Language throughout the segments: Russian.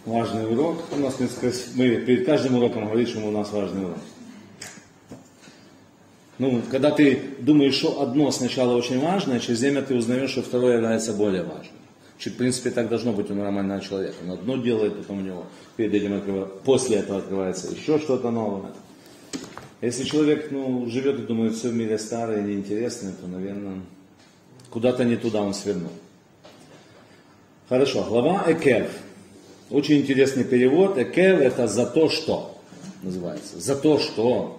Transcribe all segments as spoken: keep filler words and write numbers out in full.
Важный урок. У нас, мы перед каждым уроком говорим, что у нас важный урок. Ну, когда ты думаешь, что одно сначала очень важное, через время ты узнаешь, что второе является более важным. В принципе, так должно быть у нормального человека. Он одно делает, потом у него перед этим открывается, после этого открывается еще что-то новое. Если человек ну, живет и думает, все в мире старое и неинтересное, то, наверное, куда-то не туда он свернул. Хорошо, глава Экев. Очень интересный перевод. Экев это за то, что называется. За то, что.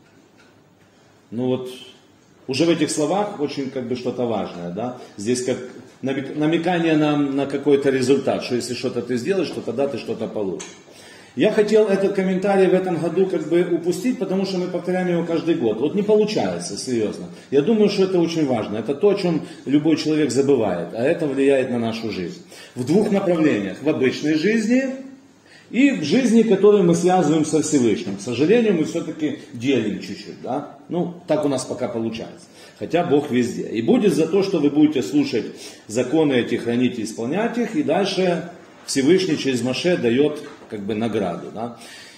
Ну вот, уже в этих словах очень как бы что-то важное, да. Здесь как намекание нам на какой-то результат, что если что-то ты сделаешь, то тогда ты что-то получишь. Я хотел этот комментарий в этом году как бы упустить, потому что мы повторяем его каждый год. Вот не получается, серьезно. Я думаю, что это очень важно. Это то, о чем любой человек забывает, а это влияет на нашу жизнь. В двух направлениях. В обычной жизни и в жизни, которую мы связываем со Всевышним. К сожалению, мы все-таки делим чуть-чуть. Да? Ну, так у нас пока получается. Хотя Бог везде. И будет за то, что вы будете слушать законы эти, хранить и исполнять их, и дальше Всевышний через Моше дает как бы награду. Да?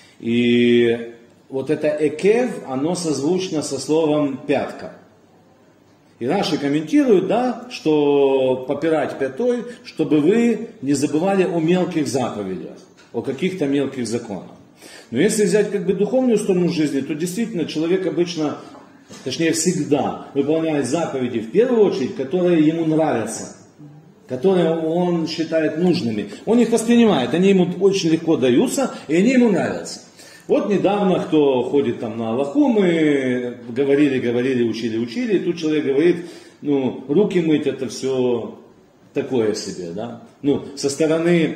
И вот это экев, оно созвучно со словом пятка. И Раши комментируют, да, что попирать пятой, чтобы вы не забывали о мелких заповедях, о каких-то мелких законах. Но если взять как бы духовную сторону жизни, то действительно человек обычно, точнее всегда, выполняет заповеди в первую очередь, которые ему нравятся, которые он считает нужными. Он их воспринимает, они ему очень легко даются, и они ему нравятся. Вот недавно, кто ходит там на Аллаху, мы говорили, говорили, учили, учили, и тут человек говорит, ну, руки мыть это все такое себе, да. Ну, со стороны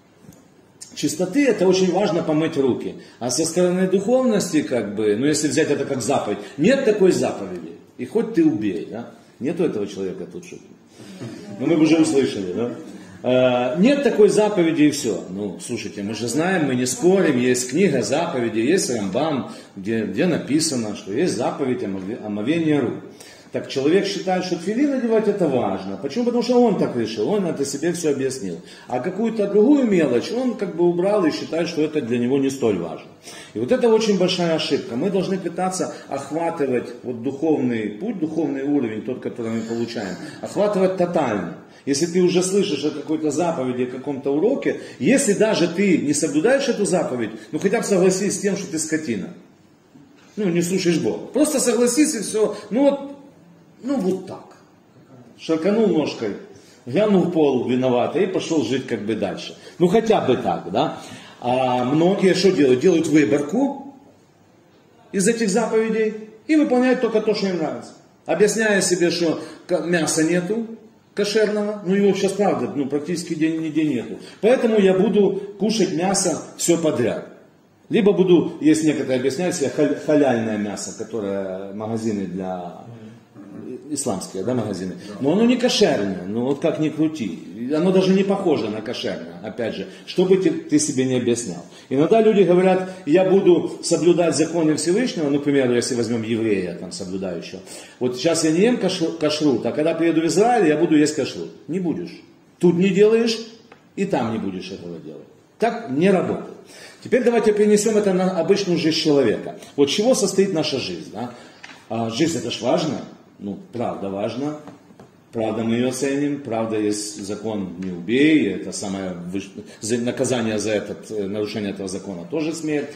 чистоты это очень важно помыть руки, а со стороны духовности, как бы, ну, если взять это как заповедь, нет такой заповеди, и хоть ты убей, да. Нету этого человека тут шутки. Ну, мы бы уже услышали, да? Э, нет такой заповеди и все. Ну, слушайте, мы же знаем, мы не спорим, есть книга заповеди, есть Рамбам, где, где написано, что есть заповедь омовения рук. Так человек считает, что тфилин надевать это важно. Почему? Потому что он так решил, он это себе все объяснил. А какую-то другую мелочь он как бы убрал и считает, что это для него не столь важно. И вот это очень большая ошибка. Мы должны пытаться охватывать вот духовный путь, духовный уровень, тот, который мы получаем, охватывать тотально. Если ты уже слышишь о какой-то заповеди, о каком-то уроке, если даже ты не соблюдаешь эту заповедь, ну хотя бы согласись с тем, что ты скотина. Ну, не слушаешь Бога. Просто согласись и все. Ну вот, ну вот так. Шарканул ножкой, глянул в пол виновато и пошел жить как бы дальше. Ну хотя бы так, да. А многие что делают? Делают выборку из этих заповедей и выполняют только то, что им нравится. Объясняя себе, что мяса нету кошерного, ну его сейчас правда, ну практически день, нигде нету. Поэтому я буду кушать мясо все подряд. Либо буду, есть некоторые объясняют себе, халяльное мясо, которое магазины для... исламские, да, магазины. Но оно не кошерное, ну вот как ни крути. Оно даже не похоже на кошерное, опять же, что бы ты, ты себе не объяснял. Иногда люди говорят, я буду соблюдать законы Всевышнего, ну, к примеру, если возьмем еврея, там, соблюдающего. Вот сейчас я не ем кашрут, а когда приеду в Израиль, я буду есть кашрут. Не будешь. Тут не делаешь, и там не будешь этого делать. Так не работает. Теперь давайте перенесем это на обычную жизнь человека. Вот чего состоит наша жизнь, да? А жизнь это ж важно. Ну, правда важно, правда мы ее ценим, правда есть закон «не убей», это самое наказание за это, нарушение этого закона тоже смерть.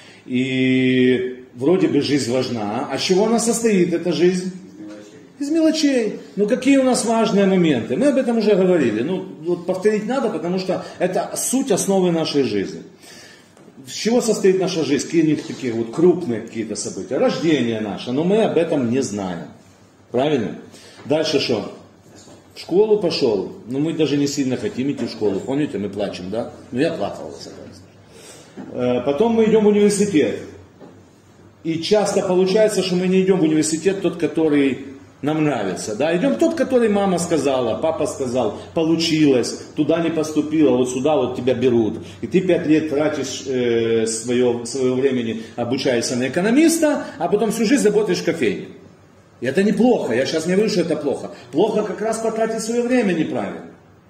И вроде бы жизнь важна, а с чего она состоит, эта жизнь? Из мелочей. Ну, какие у нас важные моменты? Мы об этом уже говорили, ну, вот повторить надо, потому что это суть основы нашей жизни. С чего состоит наша жизнь? Какие-нибудь такие вот крупные какие-то события, рождение наше, но мы об этом не знаем. Правильно? Дальше что? В школу пошел. Но мы даже не сильно хотим идти в школу. Помните, мы плачем, да? Ну я плакал, согласен. Потом мы идем в университет. И часто получается, что мы не идем в университет тот, который нам нравится. Да? Идем тот, который мама сказала, папа сказал, получилось, туда не поступила, вот сюда вот тебя берут. И ты пять лет тратишь э, свое, свое времени, обучаешься на экономиста, а потом всю жизнь работаешь в кофейне. И это неплохо, я сейчас не говорю, что это плохо. Плохо как раз потратить свое время неправильно.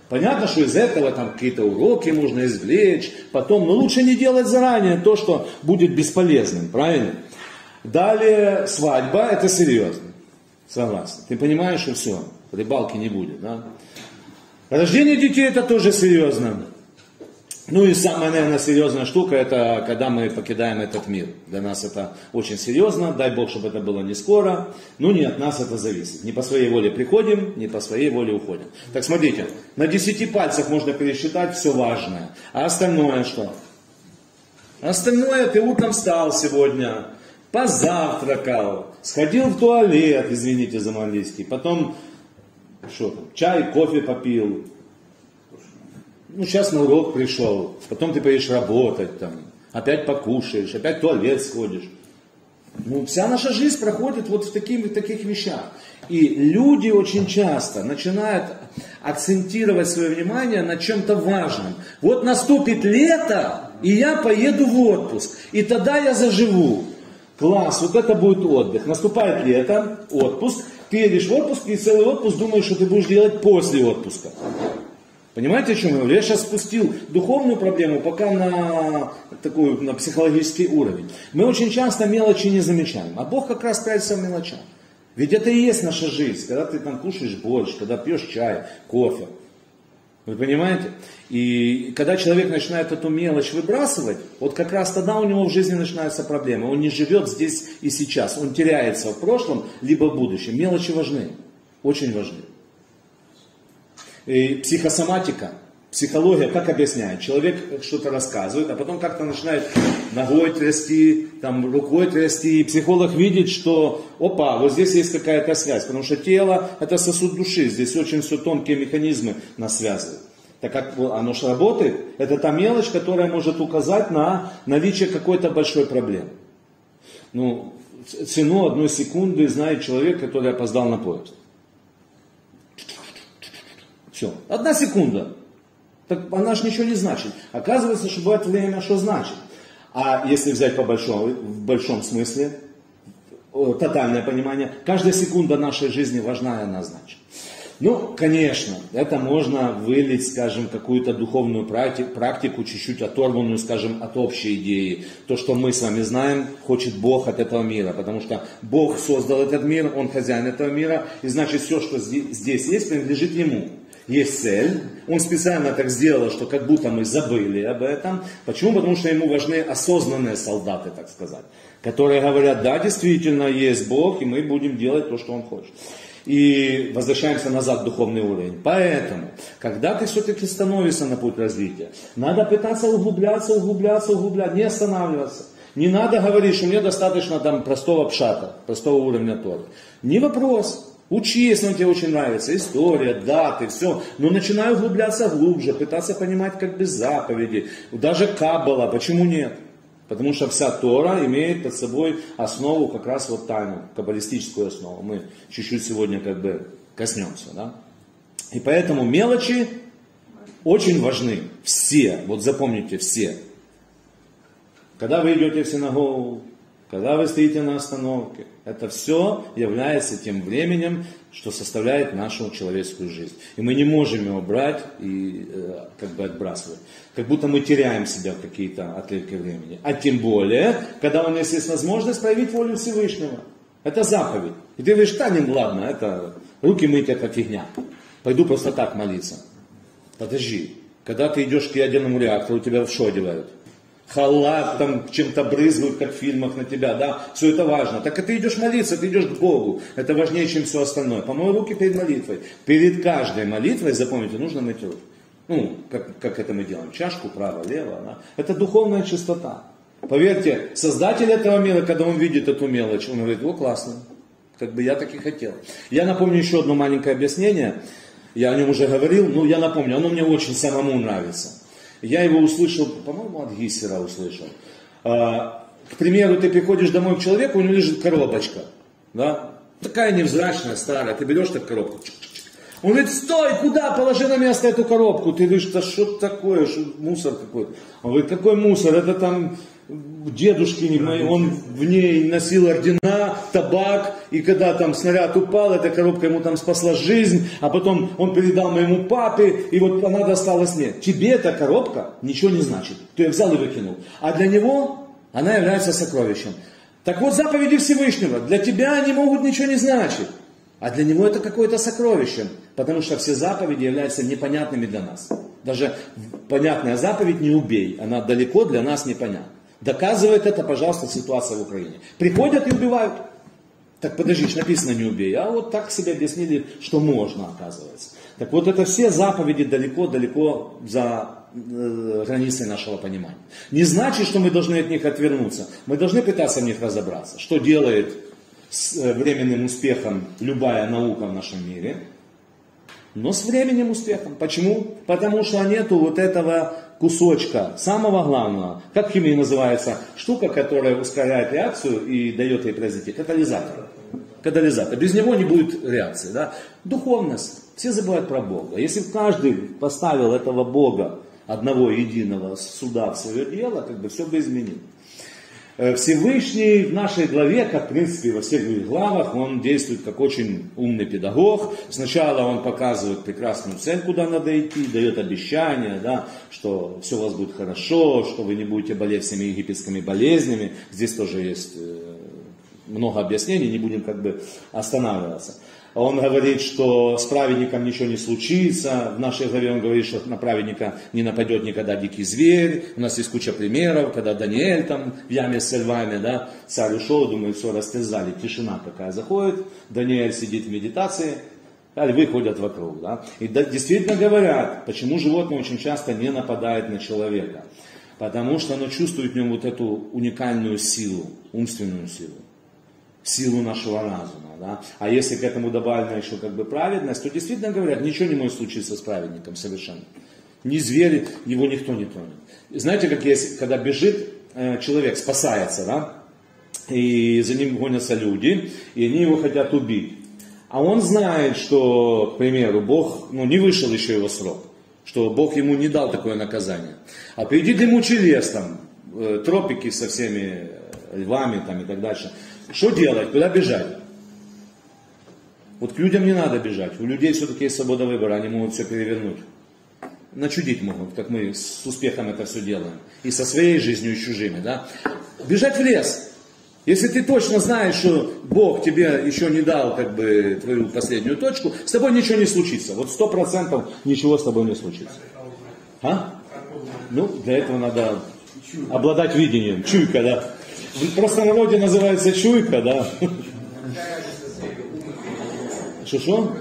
Понятно, что из этого там какие-то уроки можно извлечь потом, но лучше не делать заранее то, что будет бесполезным, правильно? Далее свадьба, это серьезно, согласен. Ты понимаешь, что все, рыбалки не будет, да? Рождение детей это тоже серьезно. Ну и самая, наверное, серьезная штука, это когда мы покидаем этот мир. Для нас это очень серьезно, дай Бог, чтобы это было не скоро, но не от нас это зависит. Не по своей воле приходим, не по своей воле уходим. Так смотрите, на десяти пальцах можно пересчитать все важное. А остальное что? Остальное ты утром встал сегодня, позавтракал, сходил в туалет, извините за английский, потом что там, чай, кофе попил. Ну, сейчас на урок пришел, потом ты поедешь работать, там, опять покушаешь, опять в туалет сходишь. Ну, вся наша жизнь проходит вот в таких, в таких вещах. И люди очень часто начинают акцентировать свое внимание на чем-то важном. Вот наступит лето, и я поеду в отпуск, и тогда я заживу. Класс, вот это будет отдых. Наступает лето, отпуск, ты едешь в отпуск, и целый отпуск думаешь, что ты будешь делать после отпуска. Понимаете, о чем я говорю? Я сейчас спустил духовную проблему пока на, такой, на психологический уровень. Мы очень часто мелочи не замечаем, а Бог как раз прячется в мелочах. Ведь это и есть наша жизнь, когда ты там кушаешь борщ, когда пьешь чай, кофе. Вы понимаете? И когда человек начинает эту мелочь выбрасывать, вот как раз тогда у него в жизни начинаются проблемы. Он не живет здесь и сейчас, он теряется в прошлом, либо в будущем. Мелочи важны, очень важны. И психосоматика, психология, как объясняет? Человек что-то рассказывает, а потом как-то начинает ногой трясти, там, рукой трясти, и психолог видит, что, опа, вот здесь есть какая-то связь, потому что тело это сосуд души, здесь очень все тонкие механизмы нас связывают. Так как оно же работает, это та мелочь, которая может указать на наличие какой-то большой проблемы. Ну, цену одной секунды знает человек, который опоздал на поезд. Все. Одна секунда. Так она же ничего не значит. Оказывается, что бывает время, что значит. А если взять по большому, в большом смысле, тотальное понимание, каждая секунда нашей жизни важна и она значит. Ну, конечно, это можно вылить, скажем, какую-то духовную практику, чуть-чуть оторванную, скажем, от общей идеи. То, что мы с вами знаем, хочет Бог от этого мира. Потому что Бог создал этот мир, Он хозяин этого мира. И значит, все, что здесь есть, принадлежит Ему. Есть цель, он специально так сделал, что как будто мы забыли об этом. Почему? Потому что ему важны осознанные солдаты, так сказать, которые говорят, да, действительно есть Бог, и мы будем делать то, что Он хочет. И возвращаемся назад в духовный уровень. Поэтому, когда ты все-таки становишься на путь развития, надо пытаться углубляться, углубляться, углубляться, не останавливаться. Не надо говорить, что мне достаточно там простого пшата, простого уровня Торы. Не вопрос. Учи, если он тебе очень нравится, история, даты, все. Но начинай углубляться глубже, пытаться понимать как без заповедей. Даже Каббала, почему нет? Потому что вся Тора имеет под собой основу как раз вот тайну, каббалистическую основу. Мы чуть-чуть сегодня как бы коснемся. Да? И поэтому мелочи очень важны. Все, вот запомните, все. Когда вы идете в синагогу, когда вы стоите на остановке, это все является тем временем, что составляет нашу человеческую жизнь. И мы не можем его брать и э, как бы отбрасывать. Как будто мы теряем себя в какие-то отрывки времени. А тем более, когда у нас есть возможность проявить волю Всевышнего. Это заповедь. И ты говоришь, да, не, ладно, это руки мыть, это фигня. Пойду просто так молиться. Подожди. Когда ты идешь к ядерному реактору, тебя в что одевают? Халат, там чем-то брызгают, как в фильмах на тебя, да, все это важно. Так и ты идешь молиться, ты идешь к Богу. Это важнее, чем все остальное. Помой руки перед молитвой. Перед каждой молитвой, запомните, нужно мыть руки. Ну, как, как это мы делаем, чашку право, лево, да. Это духовная чистота. Поверьте, создатель этого мира, когда он видит эту мелочь, он говорит, о, классно, как бы я так и хотел. Я напомню еще одно маленькое объяснение, я о нем уже говорил, но я напомню, оно мне очень самому нравится. Я его услышал, по-моему, от Гиссера услышал. А, к примеру, ты приходишь домой к человеку, у него лежит коробочка. Да? Такая невзрачная, старая. Ты берешь так коробку, чик-чик-чик, Он говорит, стой, куда, положи на место эту коробку. Ты говоришь, да что такое, что мусор какой-то. Он говорит, какой мусор, это там дедушки, он в ней носил ордена, табак, и когда там снаряд упал, эта коробка ему там спасла жизнь, а потом он передал моему папе, и вот она досталась мне. Тебе эта коробка ничего не значит, ты ее взял и выкинул. А для него она является сокровищем. Так вот, заповеди Всевышнего, для тебя они могут ничего не значить. А для него это какое-то сокровище, потому что все заповеди являются непонятными для нас. Даже понятная заповедь «не убей», она далеко для нас непонятна. Доказывает это, пожалуйста, ситуация в Украине. Приходят и убивают. Так подожди, написано «не убей», а вот так себе объяснили, что можно, оказывается. Так вот это все заповеди далеко-далеко за э, границей нашего понимания. Не значит, что мы должны от них отвернуться. Мы должны пытаться в них разобраться. Что делает с временным успехом любая наука в нашем мире, но с временным успехом. Почему? Потому что нету вот этого кусочка, самого главного, как в химии называется, штука, которая ускоряет реакцию и дает ей произойти, катализатор. Катализатор. Без него не будет реакции. Да? Духовность. Все забывают про Бога. Если бы каждый поставил этого Бога, одного единого суда в свое дело, как бы все бы изменилось. Всевышний в нашей главе, как в принципе во всех других главах, он действует как очень умный педагог. Сначала он показывает прекрасную цель, куда надо идти, дает обещания, да, что все у вас будет хорошо, что вы не будете болеть всеми египетскими болезнями. Здесь тоже есть много объяснений, не будем как бы останавливаться. Он говорит, что с праведником ничего не случится. В нашей главе он говорит, что на праведника не нападет никогда дикий зверь. У нас есть куча примеров, когда Даниэль там в яме с львами, да, царь ушел, думает, все, растерзали. Тишина такая заходит, Даниэль сидит в медитации, а львы ходят вокруг. Да. И да, действительно говорят, почему животное очень часто не нападает на человека. Потому что оно чувствует в нем вот эту уникальную силу, умственную силу. Силу нашего разума. Да? А если к этому добавлена еще как бы праведность, то действительно говорят, ничего не может случиться с праведником совершенно. Ни зверь, его никто не тронет. Знаете, как есть, когда бежит э, человек, спасается, да? И за ним гонятся люди, и они его хотят убить. А он знает, что, к примеру, Бог, ну, не вышел еще его срок, что Бог ему не дал такое наказание. А впереди дремучий лес, там, э, тропики со всеми львами там, и так дальше. Что делать? Куда бежать? Вот к людям не надо бежать. У людей все-таки есть свобода выбора, они могут все перевернуть. Начудить могут, как мы с успехом это все делаем. И со своей жизнью, и с чужими. Да? Бежать в лес. Если ты точно знаешь, что Бог тебе еще не дал как бы твою последнюю точку, с тобой ничего не случится. Вот сто процентов ничего с тобой не случится. А? Ну, для этого надо обладать видением. Чуйка, да. В простонародье называется чуйка, да. Что-что?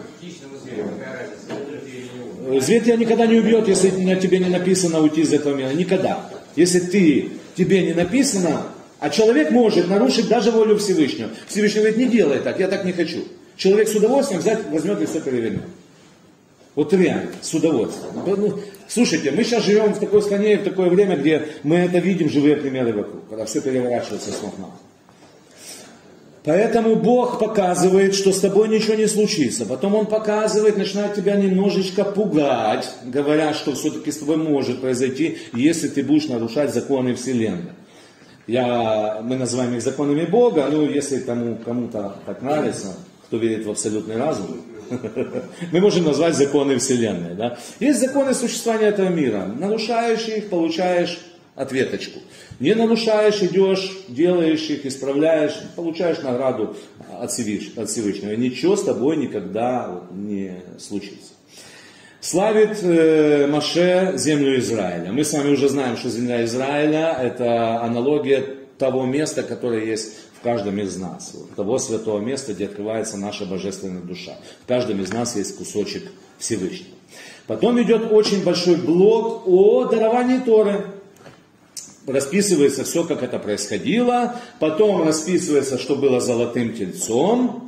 Зверь тебя никогда не убьет, если на тебе не написано уйти из этого мира. Никогда. Если ты, тебе не написано, а человек может нарушить даже волю Всевышнего. Всевышний говорит, не делай так, я так не хочу. Человек с удовольствием взять, возьмет и все перевернет. Вот реально, с удовольствием. Ну, слушайте, мы сейчас живем в такой стране, в такое время, где мы это видим, живые примеры вокруг, когда все переворачивается с ног на голову. Поэтому Бог показывает, что с тобой ничего не случится. Потом Он показывает, начинает тебя немножечко пугать, говоря, что все-таки с тобой может произойти, если ты будешь нарушать законы Вселенной. Я, мы называем их законами Бога, ну если тому, кому-то так нравится, кто верит в абсолютный разум, мы можем назвать законы Вселенной. Да? Есть законы существования этого мира. Нарушаешь их, получаешь ответочку. Не нарушаешь, идешь, делаешь их, исправляешь, получаешь награду от Всевышнего. Ничего с тобой никогда не случится. Славит э, Моше землю Израиля. Мы с вами уже знаем, что земля Израиля – это аналогия того места, которое есть в каждом из нас. Вот, того святого места, где открывается наша божественная душа. В каждом из нас есть кусочек Всевышнего. Потом идет очень большой блок о даровании Торы. Расписывается все, как это происходило. Потом расписывается, что было золотым тельцом.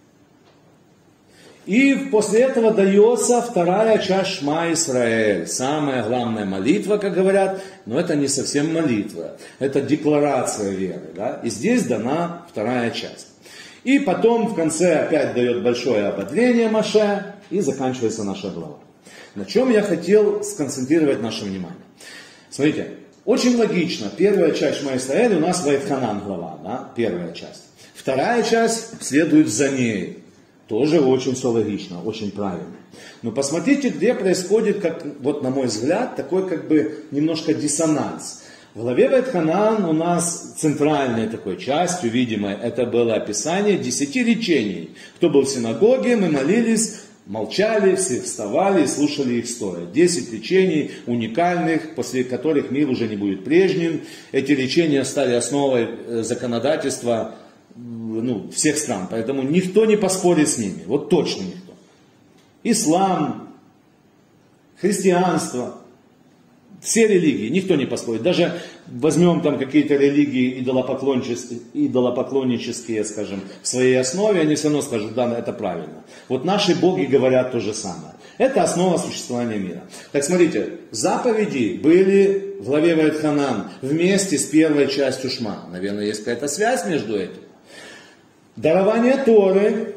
И после этого дается вторая часть Шма Исраэль. Самая главная молитва, как говорят. Но это не совсем молитва. Это декларация веры. Да? И здесь дана вторая часть. И потом в конце опять дает большое ободрение Моше. и заканчивается наша глава. На чем я хотел сконцентрировать наше внимание? Смотрите, очень логично. Первая часть Шма Исраэль у нас Ваэтханан глава, да? Первая часть. Вторая часть следует за ней. Тоже очень все логично, очень правильно. Но посмотрите, где происходит, как, вот на мой взгляд, такой как бы немножко диссонанс. В главе Ваэтханан у нас центральной такой частью, видимо, это было описание десяти речений. Кто был в синагоге, мы молились, молчали, все вставали и слушали их стоя. Десять речений уникальных, после которых мир уже не будет прежним. Эти речения стали основой законодательства, ну, всех стран, поэтому никто не поспорит с ними, вот точно никто. Ислам, христианство, все религии, никто не поспорит. Даже возьмем там какие-то религии идолопоклоннические, идолопоклоннические, скажем, в своей основе, они все равно скажут, да, это правильно. Вот наши боги говорят то же самое. Это основа существования мира. Так смотрите, заповеди были в главе Ваэтханан вместе с первой частью Шма. Наверное, есть какая-то связь между этим. Дарование Торы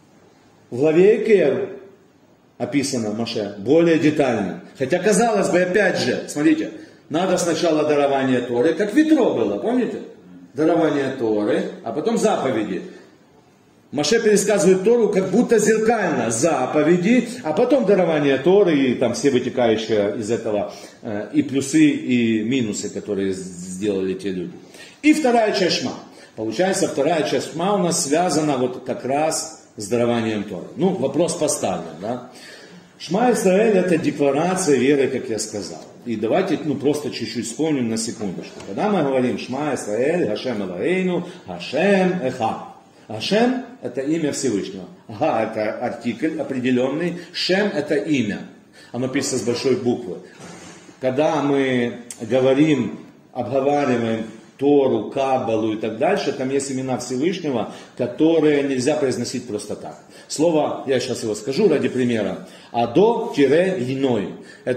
в главе Экер описано в Моше более детально. Хотя, казалось бы, опять же, смотрите, надо сначала дарование Торы, как в Итро было, помните? Дарование Торы, а потом заповеди. Моше пересказывает Тору как будто зеркально, заповеди, а потом дарование Торы и там все вытекающие из этого э, и плюсы, и минусы, которые сделали те люди. И вторая часть Шма. Получается, вторая часть Шма у нас связана вот как раз с дарованием Торы. Ну, вопрос поставлен, да. Шма Исраэль это декларация веры, как я сказал. И давайте, ну, просто чуть-чуть вспомним на секундочку. Когда мы говорим Шма Исраэль, Гашем Элоэйну, Гашем Эхад. Гашем это имя Всевышнего. Га это артикль определенный, Шем это имя. Оно пишется с большой буквы. Когда мы говорим, обговариваем Тору, Каббалу и так дальше, там есть имена Всевышнего, которые нельзя произносить просто так. Слово, я сейчас его скажу ради примера, Адо-Иной.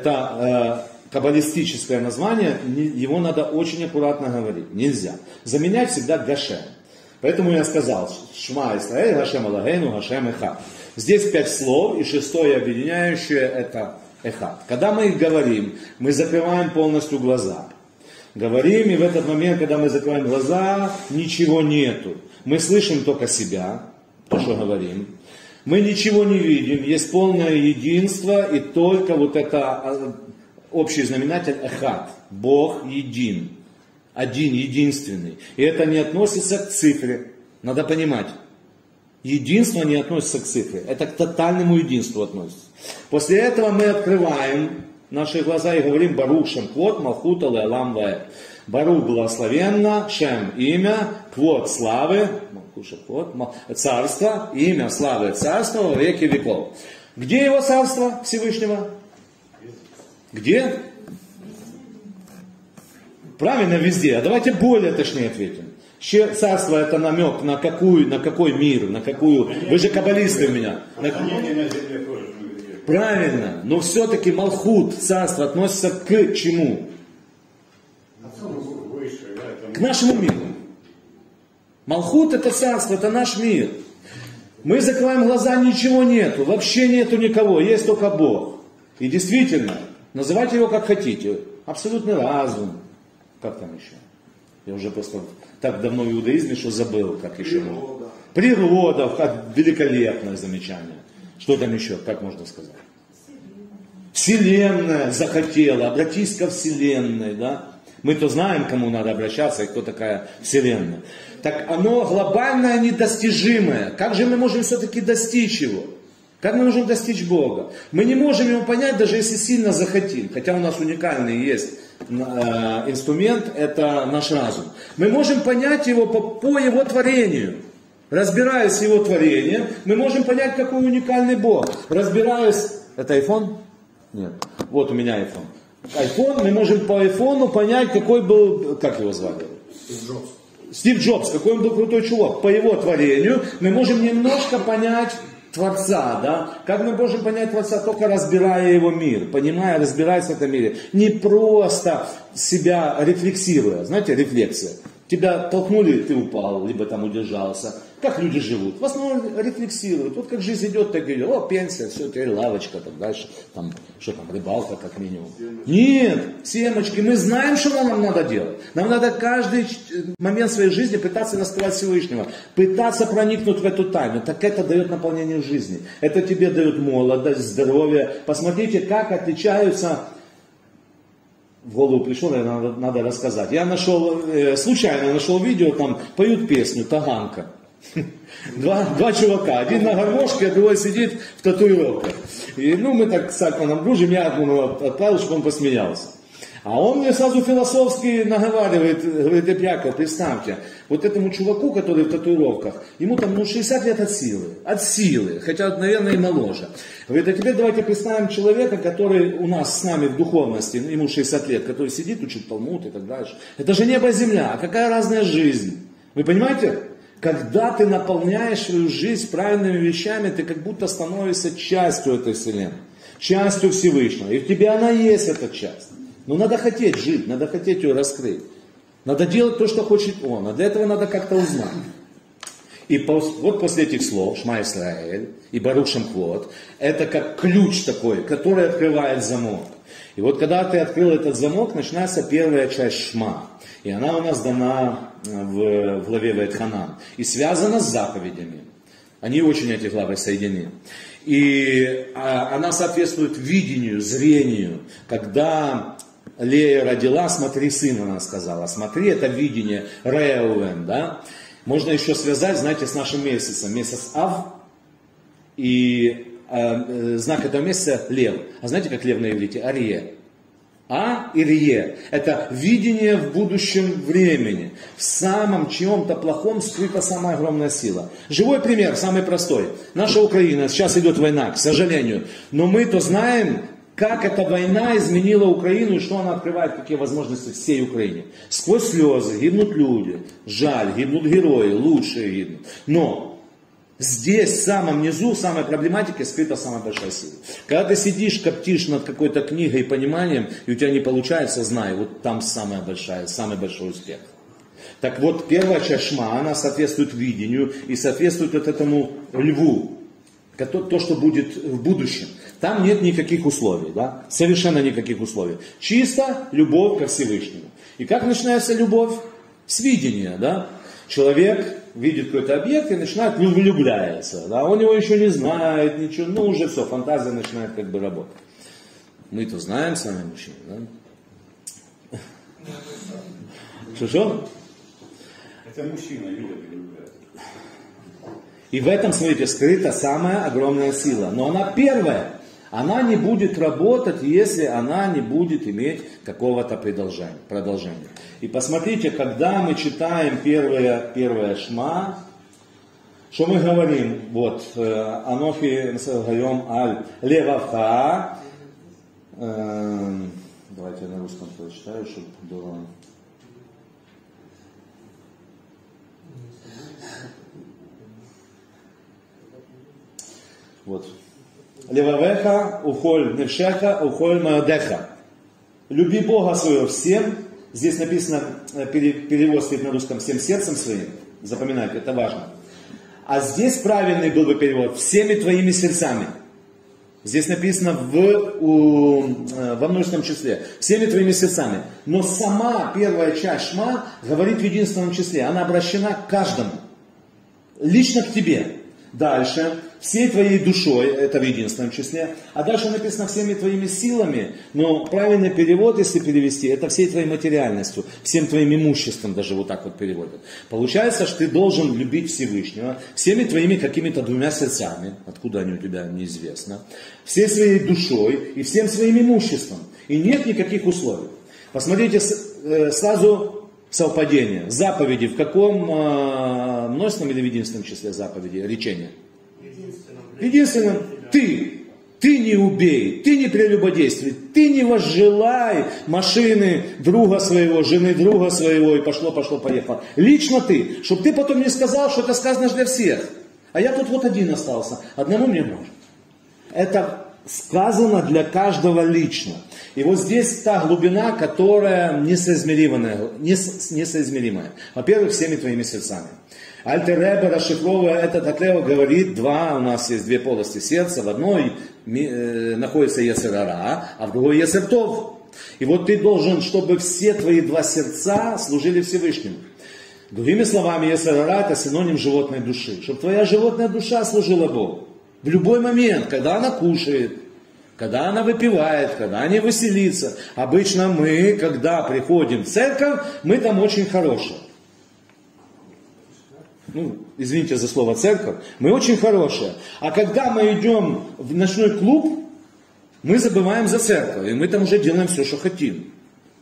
Это э, каббалистическое название, его надо очень аккуратно говорить, нельзя. Заменять всегда Гашем. Поэтому я сказал, Шма Исраэль, Гашем Элогейну, Гашем Эхад. Здесь пять слов, и шестое объединяющее это Эхад. Когда мы их говорим, мы закрываем полностью глаза. Говорим, и в этот момент, когда мы закрываем глаза, ничего нету. Мы слышим только себя, то, что говорим. Мы ничего не видим, есть полное единство, и только вот это общий знаменатель Эхад. Бог един. Один, единственный. И это не относится к цифре. Надо понимать. Единство не относится к цифре. Это к тотальному единству относится. После этого мы открываем наши глаза и говорим Барух Шем Квот Малхут Алеалам Ваэ. Барух благословенно, Шем имя, Квот славы, царство, имя славы царства во веки веков. Где его царство Всевышнего? Где? Правильно, везде. А давайте более точнее ответим. Царство это намек на какую, на какой мир, на какую. Вы же каббалисты у меня. На... Правильно, но все-таки Малхут, царство, относится к чему? К нашему миру. Малхут это царство, это наш мир. Мы закрываем глаза, ничего нету, вообще нету никого, есть только Бог. И действительно, называйте его как хотите, абсолютный разум. Как там еще? Я уже просто так давно в иудаизме, что забыл, как еще. Природа. Природа, как великолепное замечание. Что там еще, как можно сказать? Вселенная захотела, обратись ко Вселенной, да? Мы-то знаем, кому надо обращаться и кто такая Вселенная. Так оно глобальное, недостижимое. Как же мы можем все-таки достичь его? Как мы можем достичь Бога? Мы не можем его понять, даже если сильно захотим. Хотя у нас уникальный есть э, инструмент, это наш разум. Мы можем понять его по, по его творению. Разбираясь в его творением, мы можем понять, какой уникальный Бог. Разбираясь... Это iPhone? Нет. Вот у меня iPhone. iPhone, мы можем по айфону понять, какой был... Как его звали? Стив Джобс. Стив Джобс, какой он был крутой чувак. По его творению мы можем немножко понять Творца, да? Как мы можем понять Творца, только разбирая его мир, понимая, разбираясь в этом мире. Не просто себя рефлексируя. Знаете, рефлексия. Тебя толкнули, ты упал, либо там удержался. Как люди живут? В основном рефлексируют. Вот как жизнь идет, так идет. О, пенсия, все, теперь лавочка, там дальше, там, что там, рыбалка как минимум. Нет, семечки, мы знаем, что нам надо делать. Нам надо каждый момент своей жизни пытаться раскрывать Всевышнего, пытаться проникнуть в эту тайну. Так это дает наполнение жизни. Это тебе дает молодость, здоровье. Посмотрите, как отличаются... В голову пришло, наверное, надо, надо рассказать. Я нашел, э, случайно нашел видео, там поют песню «Таганка». Два, два чувака, один на гармошке, а другой сидит в татуировках. И, ну, мы так с Альпаном дружим, я одну отправил, чтобы он посмеялся. А он мне сразу философски наговаривает, говорит: Епряков, представьте, вот этому чуваку, который в татуировках, ему там ну, шестьдесят лет от силы, от силы, хотя, наверное, и моложе. Говорит, а теперь давайте представим человека, который у нас с нами в духовности, ему шестьдесят лет, который сидит, учит Талмуд и так дальше. Это же небо и земля, а какая разная жизнь. Вы понимаете? Когда ты наполняешь свою жизнь правильными вещами, ты как будто становишься частью этой вселенной, частью Всевышнего. И в тебе она есть, эта часть. Но надо хотеть жить, надо хотеть ее раскрыть. Надо делать то, что хочет он. А для этого надо как-то узнать. И вот после этих слов, Шма Исраэль и Барух Шемхот, это как ключ такой, который открывает замок. И вот когда ты открыл этот замок, начинается первая часть Шма. И она у нас дана в, в главе Ваэтханан. И связана с заповедями. Они очень, эти главы, соединены. И а, она соответствует видению, зрению. Когда Лея родила, смотри, сына, она сказала. Смотри, это видение Реувен, да. Можно еще связать, знаете, с нашим месяцем. Месяц Ав. И э, знак этого месяца Лев. А знаете, как Лев на иврите? Арье. А и Рие. Это видение в будущем времени. В самом чьем-то плохом скрыта самая огромная сила. Живой пример, самый простой. Наша Украина, сейчас идет война, к сожалению. Но мы-то знаем, как эта война изменила Украину и что она открывает, какие возможности всей Украине. Сквозь слезы гибнут люди. Жаль, гибнут герои, лучшие гибнут. Но здесь, в самом низу, в самой проблематике скрыта самая большая сила. Когда ты сидишь, коптишь над какой-то книгой и пониманием, и у тебя не получается, знай, вот там самая большая, самый большой успех. Так вот, первая часть Шма, она соответствует видению и соответствует вот этому льву. То, что будет в будущем. Там нет никаких условий, да? Совершенно никаких условий. Чисто любовь ко Всевышнему. И как начинается любовь? С видения, да? Человек видит какой-то объект и начинает влюбляться. Да? Он его еще не знает, ничего, ну уже все, фантазия начинает как бы работать. Мы-то знаем сами мужчины, да? Что-что? Это мужчина видит и влюбляется. И в этом, смотрите, скрыта самая огромная сила. Но она первая. Она не будет работать, если она не будет иметь какого-то продолжения. продолжения. И посмотрите, когда мы читаем первое, первое Шма, что мы говорим? Вот, Анохи Гаем Аль Левавха. Давайте я на русском прочитаю, чтобы было... Вот. Левавеха, ухоль невшеха, ухоль маадеха. Люби Бога своего всем. Здесь написано, перевод стоит на русском, всем сердцем своим. Запоминайте, это важно. А здесь правильный был бы перевод, всеми твоими сердцами. Здесь написано в, у, во множественном числе. Всеми твоими сердцами. Но сама первая часть Шма говорит в единственном числе. Она обращена к каждому. Лично к тебе. Дальше, всей твоей душой, это в единственном числе, а дальше написано всеми твоими силами, но правильный перевод, если перевести, это всей твоей материальностью, всем твоим имуществом, даже вот так вот переводят. Получается, что ты должен любить Всевышнего всеми твоими какими-то двумя сердцами, откуда они у тебя, неизвестно, всей своей душой и всем своим имуществом. И нет никаких условий. Посмотрите сразу... Совпадение. Заповеди в каком э, множественном или в единственном числе заповеди, речения? Единственном. Единственном. Ты. Ты не убей, ты не прелюбодействуй, ты не возжелай машины друга своего, жены друга своего, и пошло, пошло, поехало. Лично ты, чтобы ты потом не сказал, что это сказано для всех. А я тут вот один остался, одному мне можно. Это сказано для каждого лично. И вот здесь та глубина, которая несоизмеримая. несоизмеримая. Во-первых, всеми твоими сердцами. Альтер Ребе, расшифровывая это, Таклева говорит, два, у нас есть две полости сердца, в одной э, находится Йецер Ара, а в другой Йецер Тов. И вот ты должен, чтобы все твои два сердца служили Всевышнему. Другими словами, Йецер Ара это синоним животной души. Чтобы твоя животная душа служила Богу. В любой момент, когда она кушает, когда она выпивает, когда она веселится. Обычно мы, когда приходим в церковь, мы там очень хорошие. Ну, извините за слово церковь, мы очень хорошие. А когда мы идем в ночной клуб, мы забываем за церковь, и мы там уже делаем все, что хотим.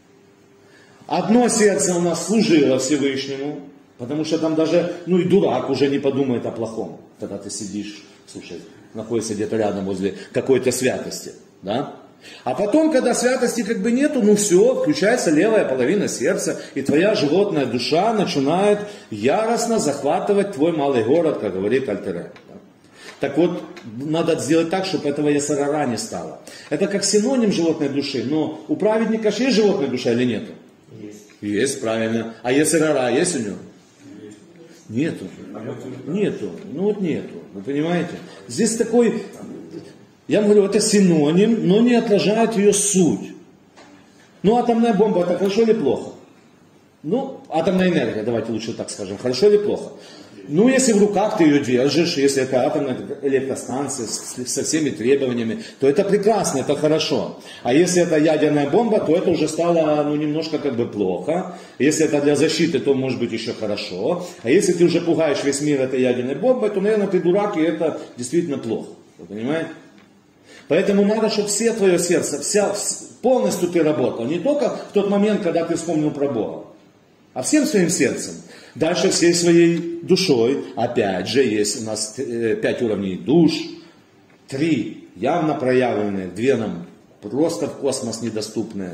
Одно сердце у нас служило Всевышнему, потому что там даже, ну и дурак уже не подумает о плохом, когда ты сидишь, слушай, находишься где-то рядом возле какой-то святости, да? А потом, когда святости как бы нету, ну все, включается левая половина сердца, и твоя животная душа начинает яростно захватывать твой малый город, как говорит Альтер Ребе. Так вот, надо сделать так, чтобы этого Йецер Ара не стало. Это как синоним животной души, но у праведника же есть животная душа или нету? Есть. Есть, правильно. А Йецер Ара есть у него? Есть. Нету. Нету. Ну вот нету. Вы понимаете? Здесь такой... Я вам говорю, это синоним, но не отражает ее суть. Ну, атомная бомба, это хорошо или плохо? Ну, атомная энергия, давайте лучше так скажем, хорошо или плохо? Ну, если в руках ты ее держишь, если это атомная электростанция со всеми требованиями, то это прекрасно, это хорошо. А если это ядерная бомба, то это уже стало, ну, немножко как бы плохо. Если это для защиты, то может быть еще хорошо. А если ты уже пугаешь весь мир этой ядерной бомбой, то, наверное, ты дурак, и это действительно плохо. Вы понимаете? Поэтому надо, чтобы все твое сердце, вся, полностью ты работал. Не только в тот момент, когда ты вспомнил про Бога, а всем своим сердцем. Дальше всей своей душой. Опять же, есть у нас пять уровней душ. Три явно проявленные, две нам просто в космос недоступные.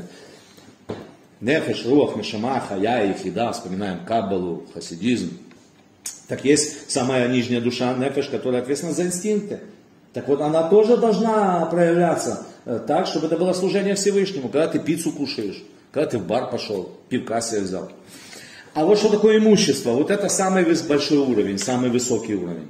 Нефеш, руах, нешама, хая и хида. Вспоминаем Каббалу, хасидизм. Так есть самая нижняя душа, нефеш, которая ответственна за инстинкты. Так вот, она тоже должна проявляться так, чтобы это было служение Всевышнему. Когда ты пиццу кушаешь, когда ты в бар пошел, пивка себе взял. А вот что такое имущество? Вот это самый большой уровень, самый высокий уровень.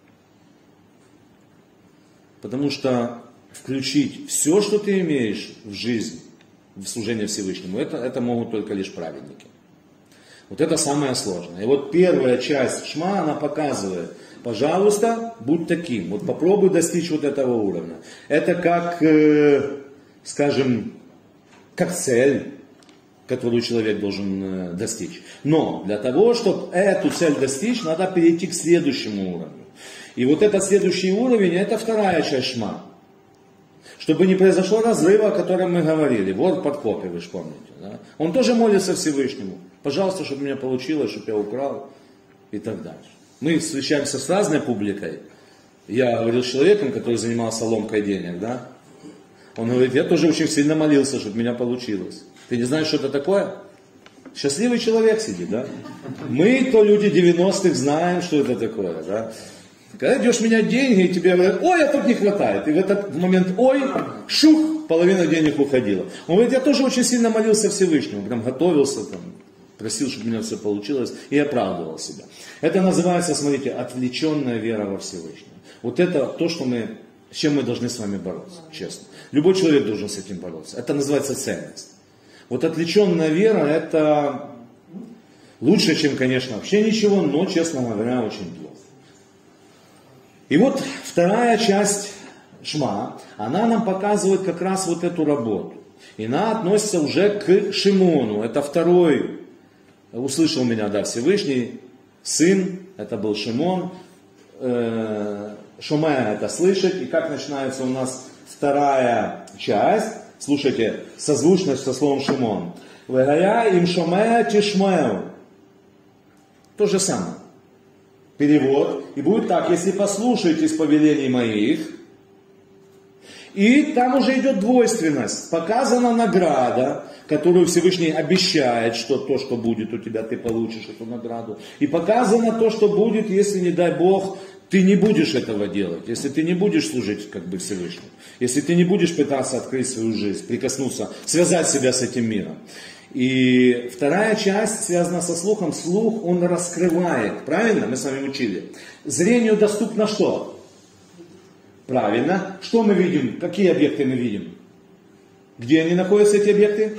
Потому что включить все, что ты имеешь в жизнь, в служение Всевышнему, это, это могут только лишь праведники. Вот это самое сложное. И вот первая часть Шма, она показывает, пожалуйста, будь таким. Вот попробуй достичь вот этого уровня. Это как, э, скажем, как цель, которую человек должен э, достичь. Но для того, чтобы эту цель достичь, надо перейти к следующему уровню. И вот этот следующий уровень, это вторая часть Шма. Чтобы не произошло разрыва, о котором мы говорили. Вор под копией, вы же помните. Да? Он тоже молится Всевышнему. Пожалуйста, чтобы у меня получилось, чтобы я украл и так дальше. Мы встречаемся с разной публикой. Я говорил с человеком, который занимался ломкой денег, да? Он говорит, я тоже очень сильно молился, чтобы у меня получилось. Ты не знаешь, что это такое? Счастливый человек сидит, да? Мы, то люди девяностых, знаем, что это такое, да? Когда идешь менять деньги, и тебе говорят, ой, а тут не хватает. И в этот момент, ой, шух, половина денег уходила. Он говорит, я тоже очень сильно молился Всевышнему, прям готовился там. Просил, чтобы у меня все получилось, и оправдывал себя. Это называется, смотрите, отвлеченная вера во Всевышнего. Вот это то, что мы, с чем мы должны с вами бороться, честно. Любой человек должен с этим бороться. Это называется ценность. Вот отвлеченная вера, это лучше, чем, конечно, вообще ничего, но, честно говоря, очень плохо. И вот вторая часть Шма, она нам показывает как раз вот эту работу. И она относится уже к Шимону. Это второй, услышал меня, да, Всевышний, сын, это был Шимон. Шумая это слышать. И как начинается у нас вторая часть, слушайте, созвучность со словом Шимон. Вегая им шумая тишмеу. То же самое. Перевод. И будет так, если послушаетесь повелений моих. И там уже идет двойственность. Показана награда, которую Всевышний обещает, что то, что будет у тебя, ты получишь эту награду. И показано то, что будет, если, не дай Бог, ты не будешь этого делать, если ты не будешь служить как бы Всевышнему, если ты не будешь пытаться открыть свою жизнь, прикоснуться, связать себя с этим миром. И вторая часть связана со слухом. Слух, он раскрывает, правильно? Мы с вами учили. Зрению доступно что? Правильно. Что мы видим? Какие объекты мы видим? Где они находятся, эти объекты?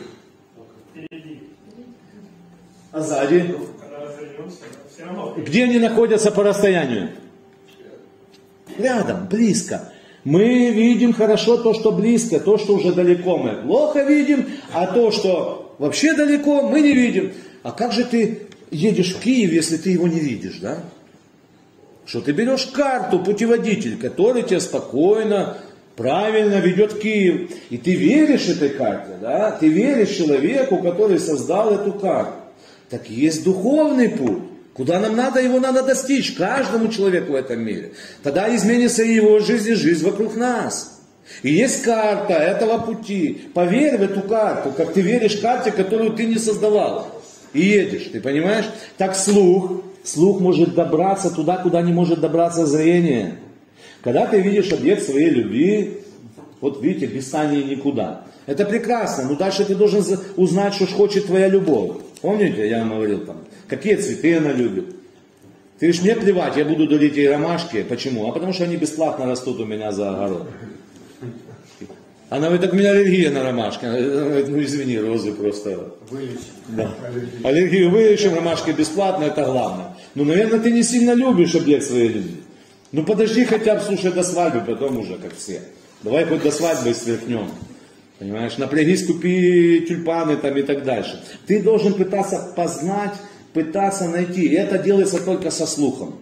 А сзади? Где они находятся по расстоянию? Рядом, близко. Мы видим хорошо то, что близко, то, что уже далеко мы плохо видим, а то, что вообще далеко, мы не видим. А как же ты едешь в Киев, если ты его не видишь, да? Что ты берешь карту, путеводитель, который тебя спокойно, правильно ведет в Киев. И ты веришь этой карте, да? Ты веришь человеку, который создал эту карту. Так есть духовный путь. Куда нам надо, его надо достичь, каждому человеку в этом мире. Тогда изменится и его жизнь, и жизнь вокруг нас. И есть карта этого пути. Поверь в эту карту, как ты веришь карте, которую ты не создавал. И едешь, ты понимаешь? Так слух, слух может добраться туда, куда не может добраться зрение. Когда ты видишь объект своей любви, вот видите, без Тани никуда. Это прекрасно, но дальше ты должен узнать, что хочет твоя любовь. Помните, я вам говорил там, какие цветы она любит. Ты говоришь, мне плевать, я буду дарить ей ромашки. Почему? А потому что они бесплатно растут у меня за огородом. Она говорит, так у меня аллергия на ромашки. Она говорит, ну извини, розы просто... Вылечим. Да. Аллергию вылечим, ромашки бесплатно, это главное. Ну, наверное, ты не сильно любишь объект своей любви. Ну, подожди хотя бы, слушай, до свадьбы, потом уже, как все. Давай хоть до свадьбы сверхнем. Понимаешь, напрягись, купи тюльпаны там и так дальше. Ты должен пытаться познать, пытаться найти. И это делается только со слухом.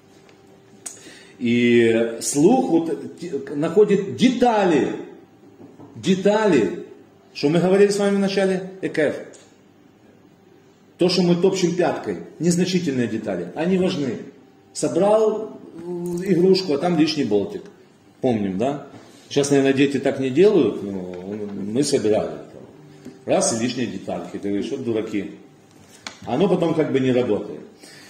И слух вот, находит детали. Детали. Что мы говорили с вами в начале? Экеф. То, что мы топчем пяткой. Незначительные детали. Они важны. Собрал игрушку, а там лишний болтик. Помним, да? Сейчас, наверное, дети так не делают, но мы собирали. Раз и лишние детальки. Ты говоришь, вот дураки. Оно потом как бы не работает.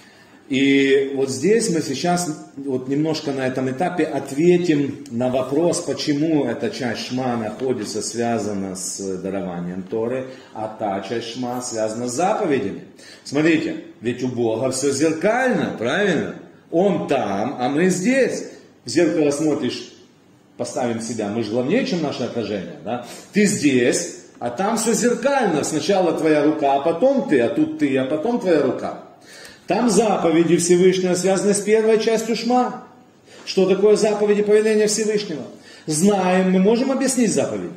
И вот здесь мы сейчас вот немножко на этом этапе ответим на вопрос, почему эта часть Шма находится, связана с дарованием Торы, а та часть Шма связана с заповедями. Смотрите, ведь у Бога все зеркально, правильно? Он там, а мы здесь. В зеркало смотришь, поставим себя, мы же главнее, чем наше отражение. Да? Ты здесь, а там все зеркально. Сначала твоя рука, а потом ты, а тут ты, а потом твоя рука. Там заповеди Всевышнего связаны с первой частью Шма. Что такое заповеди повеления Всевышнего? Знаем, мы можем объяснить заповеди.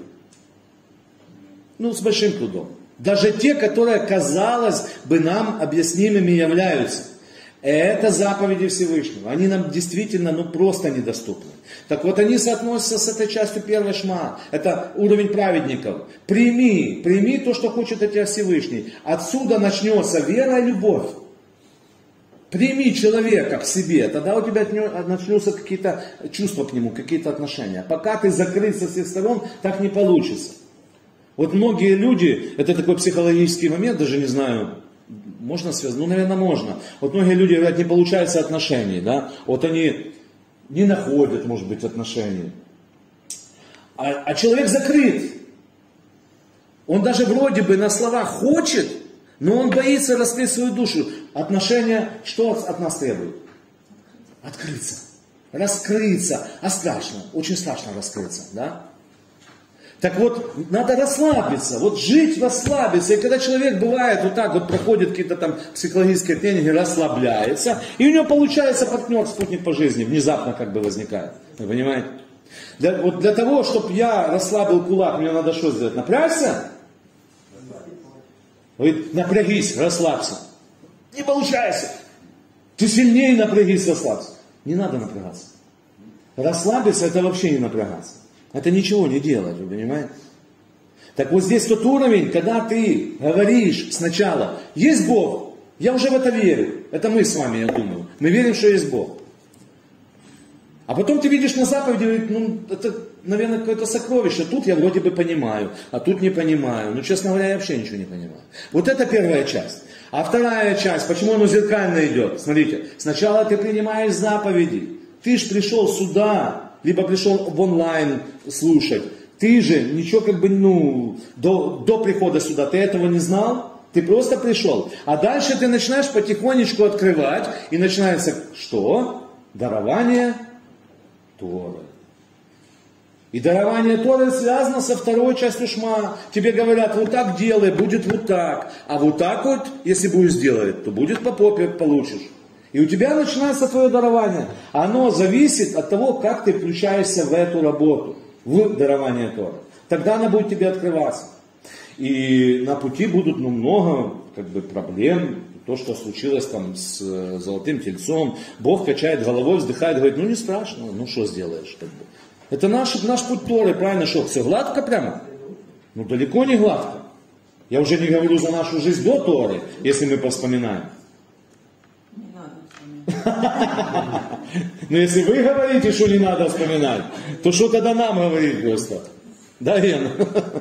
Ну, с большим трудом. Даже те, которые, казалось бы, нам объяснимыми являются. Это заповеди Всевышнего. Они нам действительно, ну, просто недоступны. Так вот, они соотносятся с этой частью первой Шма. Это уровень праведников. Прими, прими то, что хочет от тебя Всевышний. Отсюда начнется вера и любовь. Прими человека к себе, тогда у тебя начнутся какие-то чувства к нему, какие-то отношения. Пока ты закрыт со всех сторон, так не получится. Вот многие люди, это такой психологический момент, даже не знаю, можно связать, ну, наверное, можно. Вот многие люди говорят, не получается отношений, да, вот они не находят, может быть, отношений. А, а человек закрыт. Он даже вроде бы на словах хочет, но он боится раскрыть свою душу. Отношения, что от нас требует? Открыться. Раскрыться. А страшно, очень страшно раскрыться, да? Так вот, надо расслабиться, вот жить, расслабиться. И когда человек бывает вот так вот, проходит какие-то там психологические тренинги, расслабляется, и у него получается партнер, спутник по жизни, внезапно как бы возникает. Вы понимаете? Для, вот для того, чтобы я расслабил кулак, мне надо что сделать? Напрячься? Говорит, напрягись, расслабься. Не получается. Ты сильнее напрягись, расслабься. Не надо напрягаться. Расслабиться, это вообще не напрягаться. Это ничего не делать, вы понимаете? Так вот здесь тот уровень, когда ты говоришь сначала, есть Бог, я уже в это верю. Это мы с вами, я думаю. Мы верим, что есть Бог. А потом ты видишь на заповеди, ну, это наверное, какое-то сокровище. Тут я вроде бы понимаю, а тут не понимаю. Ну, честно говоря, я вообще ничего не понимаю. Вот это первая часть. А вторая часть, почему оно зеркально идет? Смотрите, сначала ты принимаешь заповеди. Ты же пришел сюда, либо пришел в онлайн слушать. Ты же ничего как бы, ну, до, до прихода сюда, ты этого не знал? Ты просто пришел. А дальше ты начинаешь потихонечку открывать, и начинается что? Дарование Торы. И дарование Торы связано со второй частью Шма. Тебе говорят, вот так делай, будет вот так. А вот так вот, если будешь делать, то будет по попе получишь. И у тебя начинается твое дарование. Оно зависит от того, как ты включаешься в эту работу, в дарование Торы. Тогда она будет тебе открываться. И на пути будут ну, много как бы, проблем. То, что случилось там с золотым тельцом. Бог качает головой, вздыхает, говорит, ну не страшно, ну что сделаешь. Как бы. Это наш, наш путь Торы, правильно, что все гладко прямо? Ну далеко не гладко. Я уже не говорю за нашу жизнь до Торы, если мы повспоминаем. Не надо вспоминать. Но если вы говорите, что не надо вспоминать, то что тогда нам говорить просто? Да, Лена?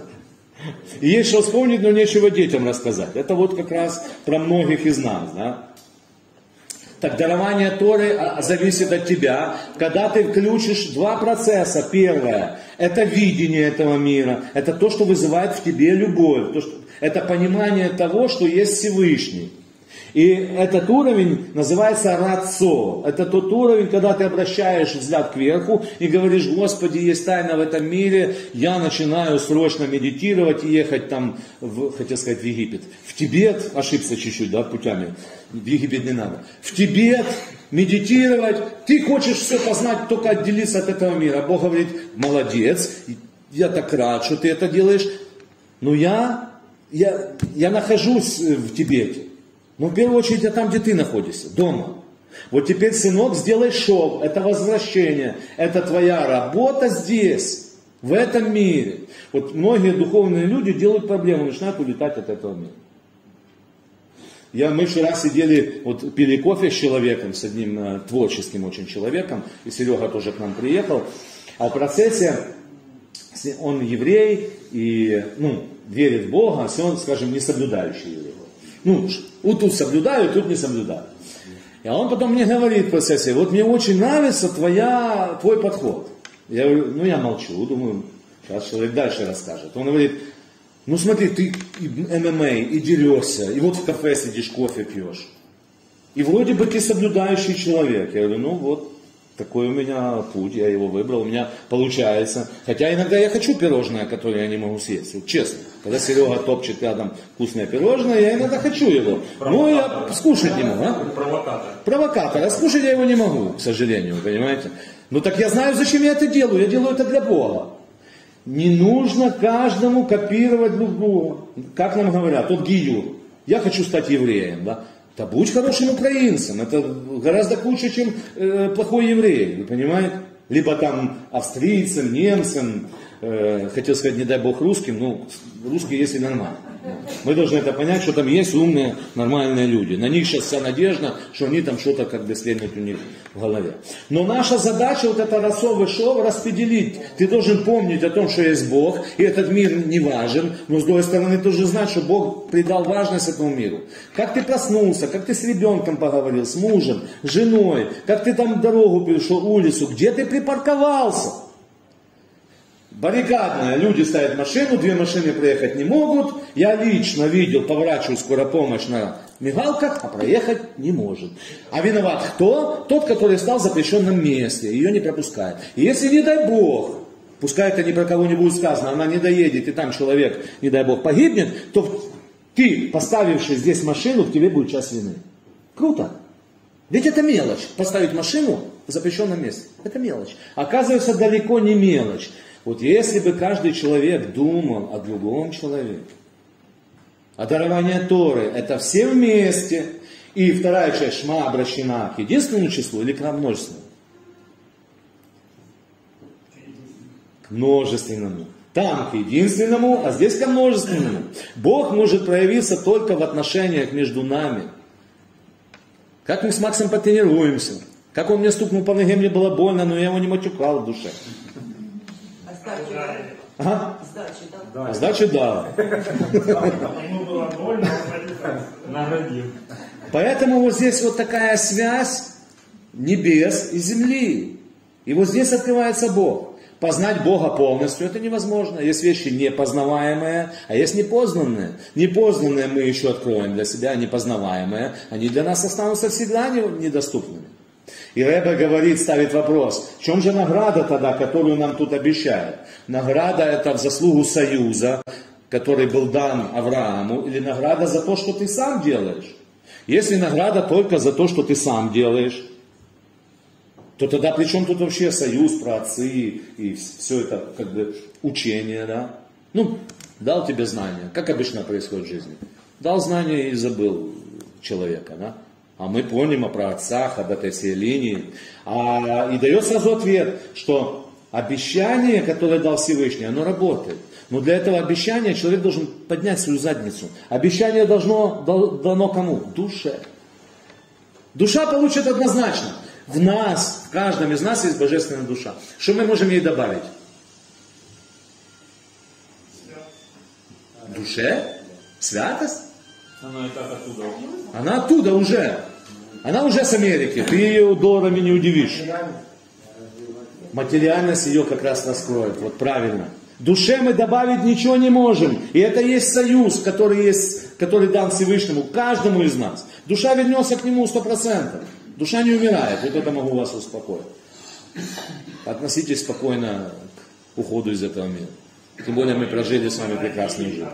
Есть что вспомнить, но нечего детям рассказать. Это вот как раз про многих из нас, да? Так дарование Торы зависит от тебя, когда ты включишь два процесса. Первое, это видение этого мира, это то, что вызывает в тебе любовь, то, что, это понимание того, что есть Всевышний. И этот уровень называется рацо. Это тот уровень, когда ты обращаешь взгляд кверху и говоришь, Господи, есть тайна в этом мире, я начинаю срочно медитировать и ехать там, в, хотел сказать, в Египет. В Тибет, ошибся чуть-чуть, да, путями, в Египет не надо. В Тибет медитировать, ты хочешь все познать, только отделиться от этого мира. Бог говорит, молодец, я так рад, что ты это делаешь, но я, я, я нахожусь в Тибете. Но в первую очередь я там, где ты находишься, дома. Вот теперь, сынок, сделай шов, это возвращение, это твоя работа здесь, в этом мире. Вот многие духовные люди делают проблему, начинают улетать от этого мира. Я, мы вчера сидели, вот пили кофе с человеком, с одним э, творческим очень человеком, и Серега тоже к нам приехал, а в процессе, он еврей, и, ну, верит в Бога, а он, скажем, не соблюдающий еврей. Ну, вот тут соблюдаю, тут не соблюдаю. И он потом мне говорит в процессе, вот мне очень нравится твоя, твой подход. Я говорю, ну я молчу, думаю, сейчас человек дальше расскажет. Он говорит, ну смотри, ты и эм эм а, и дерешься, и вот в кафе сидишь, кофе пьешь. И вроде бы ты соблюдающий человек. Я говорю, ну вот, такой у меня путь, я его выбрал, у меня получается. Хотя иногда я хочу пирожное, которое я не могу съесть, вот честно. Когда Серега топчет рядом вкусное пирожное, я иногда хочу его. Но я скушать не могу. А? Провокатор. Провокатор. А скушать я его не могу, к сожалению, вы понимаете? Ну так я знаю, зачем я это делаю. Я делаю это для Бога. Не нужно каждому копировать друг друга. Как нам говорят, тот гиюр. Я хочу стать евреем, да? Да будь хорошим украинцем. Это гораздо лучше, чем э, плохой еврей, вы понимаете? Либо там австрийцем, немцем, э, хотел сказать, не дай бог русским, ну, русские есть и нормально. Мы должны это понять, что там есть умные, нормальные люди. На них сейчас вся надежда, что они там что-то как бы стрельнут у них в голове. Но наша задача вот это рассовый шов распределить. Ты должен помнить о том, что есть Бог, и этот мир не важен, но с другой стороны ты должен знать, что Бог придал важность этому миру. Как ты проснулся, как ты с ребенком поговорил, с мужем, с женой, как ты там дорогу перешел, улицу, где ты припарковался. Баррикадная, люди ставят машину, две машины проехать не могут. Я лично видел, поворачиваю скорая помощь на мигалках, а проехать не может. А виноват кто? Тот, который стал в запрещенном месте, ее не пропускает. И если, не дай Бог, пускай это ни про кого не будет сказано, она не доедет, и там человек, не дай Бог, погибнет, то ты, поставивший здесь машину, к тебе будет час вины. Круто. Ведь это мелочь. Поставить машину в запрещенном месте. Это мелочь. Оказывается, далеко не мелочь. Вот если бы каждый человек думал о другом человеке, а дарование Торы это все вместе, и вторая часть Шма обращена к единственному числу или к множественному? К множественному. Там к единственному, а здесь к множественному. Бог может проявиться только в отношениях между нами. Как мы с Максом потренируемся. Как он мне стукнул по ноге, мне было больно, но я его не матюкал в душе. А Сдачи дал. Ага. Сдачи дал. Да. Значит, да. Ему было больно, он наградил. Поэтому вот здесь вот такая связь небес и земли. И вот здесь открывается Бог. Познать Бога полностью это невозможно. Есть вещи непознаваемые, а есть непознанные. Непознанные мы еще откроем для себя, а непознаваемые, они для нас останутся всегда недоступными. И Ребе говорит, ставит вопрос, в чем же награда тогда, которую нам тут обещают? Награда это в заслугу союза, который был дан Аврааму, или награда за то, что ты сам делаешь? Если награда только за то, что ты сам делаешь, то тогда при чем тут вообще союз, праотцы и все это как бы учение, да? Ну, дал тебе знания, как обычно происходит в жизни. Дал знания и забыл человека, да? А мы помним о праотцах, об этой всей линии. А, и дает сразу ответ, что обещание, которое дал Всевышний, оно работает. Но для этого обещания человек должен поднять свою задницу. Обещание должно, дано кому? Душе. Душа получит однозначно. В нас, в каждом из нас есть божественная душа. Что мы можем ей добавить? Душе? Святость? Она и так оттуда. Она оттуда уже. Она уже с Америки. Ты ее долларами не удивишь. Материальность ее как раз раскроет. Вот правильно. Душе мы добавить ничего не можем. И это есть союз, который, есть, который дан Всевышнему, каждому из нас. Душа вернется к нему сто процентов. Душа не умирает, вот это могу вас успокоить. Относитесь спокойно к уходу из этого мира. Тем более мы прожили с вами прекрасную жизнь.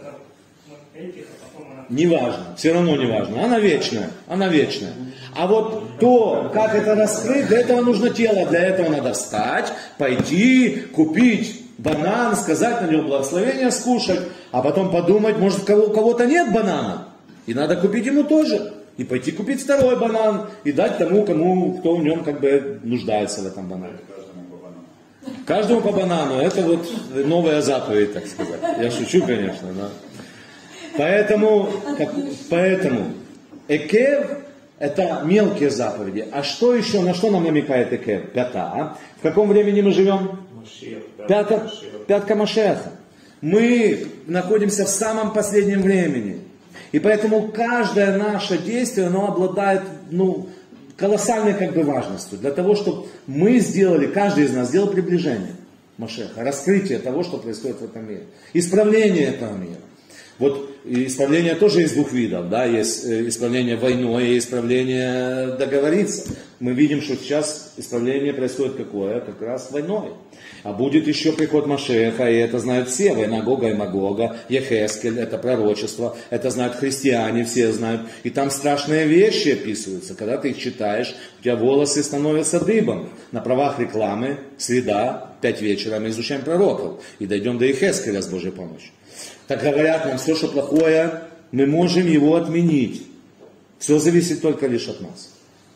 Не важно, все равно не важно. Она вечная, она вечная. А вот то, как это раскрыть, для этого нужно тело. Для этого надо встать, пойти, купить банан, сказать на нем благословение, скушать, а потом подумать, может у кого-то нет банана, и надо купить ему тоже. И пойти купить второй банан и дать тому, кому, кто в нем как бы нуждается в этом банане. Каждому по банану. Это вот новая заповедь, так сказать. Я шучу, конечно, да. Поэтому, как, поэтому экев это мелкие заповеди. А что еще, на что нам намекает экев? Пята. В каком времени мы живем? Пятка, пятка Машеха. Мы находимся в самом последнем времени. И поэтому каждое наше действие, оно обладает ну, колоссальной как бы важностью. Для того, чтобы мы сделали, каждый из нас сделал приближение Машеха, раскрытие того, что происходит в этом мире. Исправление этого мира. Вот исправление тоже из двух видов. Да? Есть исправление войной и исправление договориться. Мы видим, что сейчас исправление происходит какое? Как раз войной. А будет еще приход Машеха, и это знают все, война Гога и Магога, Ехескель, это пророчество, это знают христиане, все знают. И там страшные вещи описываются, когда ты их читаешь, у тебя волосы становятся дыбом. На правах рекламы, среда, пять вечера мы изучаем пророков, и дойдем до Ехескеля с Божьей помощью. Так говорят нам, все, что плохое, мы можем его отменить. Все зависит только лишь от нас.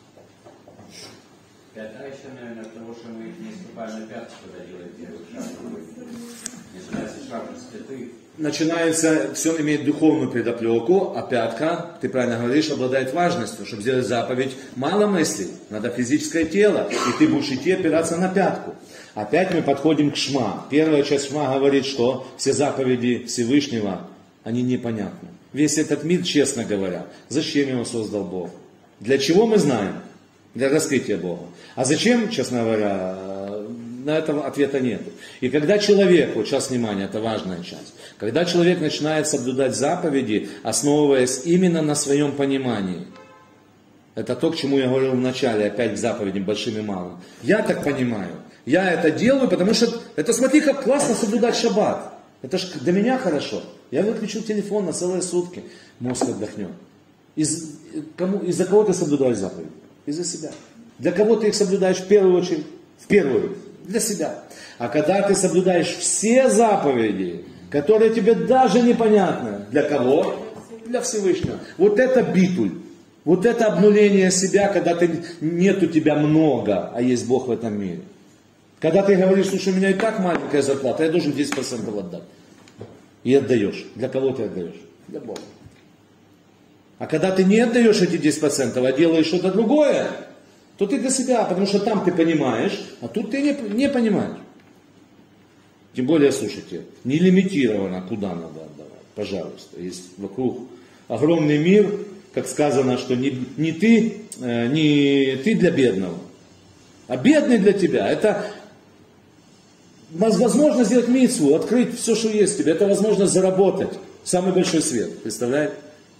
Это еще, наверное, от того, что мы не ступали на пятки, когда делаем первый шаг. Начинается шаг с пяты. Начинается, все имеет духовную предоплеку, а пятка, ты правильно говоришь, обладает важностью. Чтобы сделать заповедь, мало мыслей, надо физическое тело, и ты будешь идти опираться на пятку. Опять мы подходим к Шма. Первая часть Шма говорит, что все заповеди Всевышнего, они непонятны. Весь этот мир, честно говоря, зачем его создал Бог? Для чего мы знаем? Для раскрытия Бога. А зачем, честно говоря, на это ответа нет. И когда человек, вот сейчас внимание, это важная часть, когда человек начинает соблюдать заповеди, основываясь именно на своем понимании, это то, к чему я говорил в начале, опять к заповедям большим и малым. Я так понимаю, я это делаю, потому что, это смотри, как классно соблюдать шаббат. Это ж для меня хорошо. Я выключу телефон на целые сутки, мозг отдохнет. Из, кому, из-за кого ты соблюдаешь заповеди? Из-за себя. Для кого ты их соблюдаешь в первую очередь? В первую. Для себя. А когда ты соблюдаешь все заповеди, которые тебе даже непонятны, для кого? Для Всевышнего. Вот это битуль. Вот это обнуление себя, когда ты, нет у тебя много, а есть Бог в этом мире. Когда ты говоришь, слушай, у меня и так маленькая зарплата, я должен десять процентов отдать. И отдаешь. Для кого ты отдаешь? Для Бога. А когда ты не отдаешь эти десять процентов, а делаешь что-то другое, то ты для себя, потому что там ты понимаешь, а тут ты не, не понимаешь. Тем более, слушайте, не лимитировано, куда надо отдавать. Пожалуйста. Есть вокруг огромный мир, как сказано, что не, не, ты, не ты для бедного, а бедный для тебя. Это возможность сделать мицву, открыть все, что есть в тебе. Это возможность заработать самый большой свет. Представляете?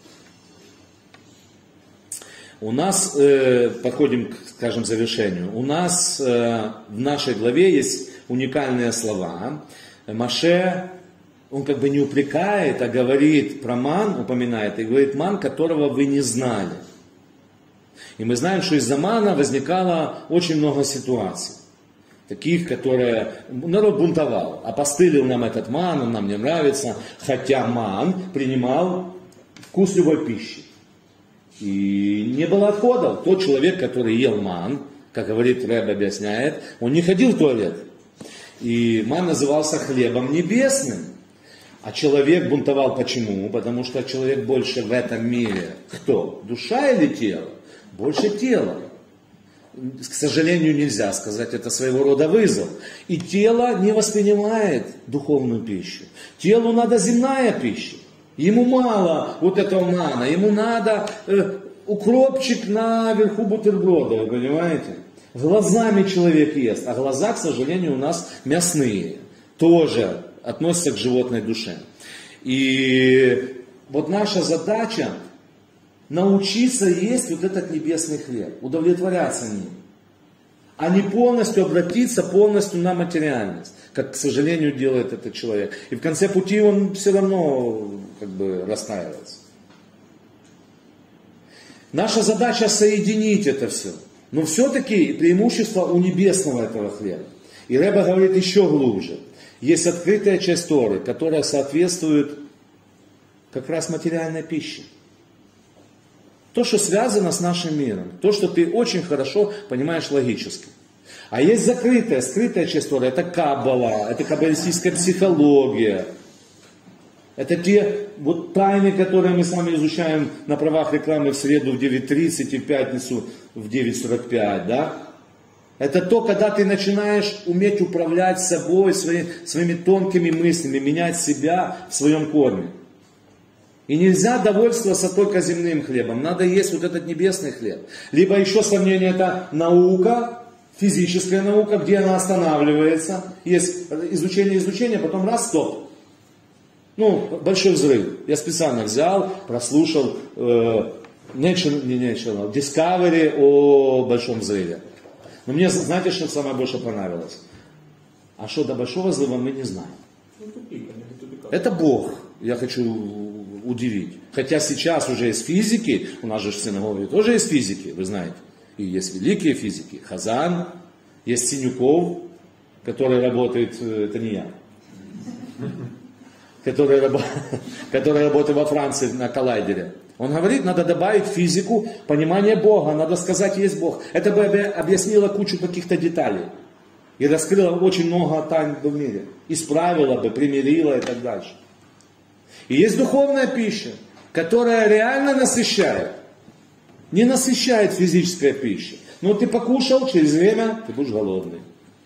У нас, э, подходим к, скажем, завершению, у нас э, в нашей главе есть уникальные слова. Моше, он как бы не упрекает, а говорит про ман, упоминает, и говорит ман, которого вы не знали. И мы знаем, что из-за мана возникало очень много ситуаций. Таких, которые народ бунтовал, опостылил нам этот ман, он нам не нравится, хотя ман принимал вкус любой пищи. И не было отходов. Тот человек, который ел ман, как говорит Рэб, объясняет, он не ходил в туалет. И ман назывался хлебом небесным. А человек бунтовал почему? Потому что человек больше в этом мире. Кто? Душа или тело? Больше тела. К сожалению, нельзя сказать, это своего рода вызов. И тело не воспринимает духовную пищу. Телу надо земная пища. Ему мало вот этого мана, ему надо э, укропчик наверху бутерброда, вы понимаете? Глазами человек ест, а глаза, к сожалению, у нас мясные, тоже относятся к животной душе. И вот наша задача научиться есть вот этот небесный хлеб, удовлетворяться ним, а не полностью обратиться полностью на материальность, как, к сожалению, делает этот человек. И в конце пути он все равно как бы расстраивается. Наша задача соединить это все. Но все-таки преимущество у небесного этого хлеба. И Рэбе говорит еще глубже. Есть открытая часть Торы, которая соответствует как раз материальной пище. То, что связано с нашим миром. То, что ты очень хорошо понимаешь логически. А есть закрытая, скрытая часть Торы. Это каббала, это каббалистическая психология. Это те вот тайны, которые мы с вами изучаем на правах рекламы в среду в девять тридцать и в пятницу в девять сорок пять. Да? Это то, когда ты начинаешь уметь управлять собой, свои, своими тонкими мыслями, менять себя в своем корме. И нельзя довольствоваться только земным хлебом. Надо есть вот этот небесный хлеб. Либо еще сомнение, это наука, физическая наука, где она останавливается. Есть изучение, изучение, потом раз, стоп. Ну, большой взрыв. Я специально взял, прослушал э, National, не National, Discovery о большом взрыве. Но мне, знаете, что самое больше понравилось? А что до большого взрыва мы не знаем. Это Бог, я хочу удивить. Хотя сейчас уже есть физики, у нас же в синагоге тоже есть физики, вы знаете. И есть великие физики. Хазан, есть Синюков, который работает, это не я, который, который работает во Франции на коллайдере. Он говорит, надо добавить в физику понимание Бога, надо сказать, есть Бог. Это бы объяснило кучу каких-то деталей. И раскрыло очень много тайн в мире. Исправило бы, примирило и так дальше. И есть духовная пища, которая реально насыщает. Не насыщает физическая пища. Но ты покушал, через время ты будешь голодный.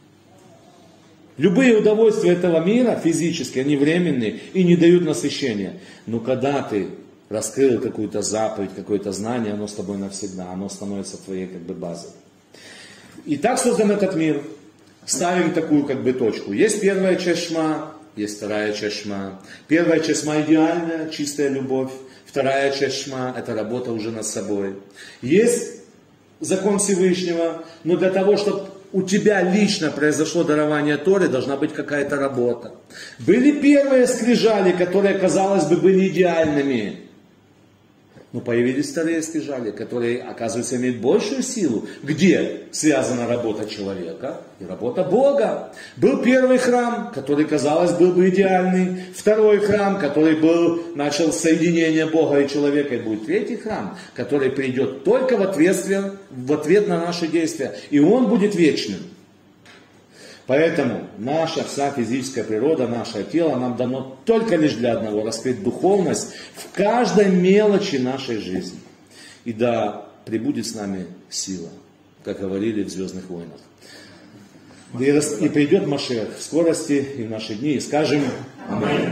Любые удовольствия этого мира, физические, они временные и не дают насыщения. Но когда ты раскрыл какую-то заповедь, какое-то знание, оно с тобой навсегда, оно становится твоей как бы базой. И так создан этот мир. Ставим такую как бы точку. Есть первая часть Шма, есть вторая часть Шма. Первая часть Шма идеальная, чистая любовь. Вторая часть Шма это работа уже над собой. Есть закон Всевышнего, но для того, чтобы у тебя лично произошло дарование Торы, должна быть какая-то работа. Были первые скрижали, которые, казалось бы, были идеальными. Но появились вторые скрижали, которые, оказывается, имеют большую силу. Где связана работа человека и работа Бога. Был первый храм, который, казалось, был бы идеальный. Второй храм, который был, начал соединение Бога и человека. И будет третий храм, который придет только в ответ, в ответ на наши действия. И он будет вечным. Поэтому наша вся физическая природа, наше тело нам дано только лишь для одного, раскрыть духовность в каждой мелочи нашей жизни. И да пребудет с нами сила, как говорили в «Звездных войнах». И, рас- и придет Машиах в скорости и в наши дни, и скажем Аминь.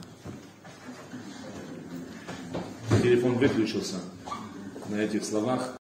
Телефон выключился на этих словах.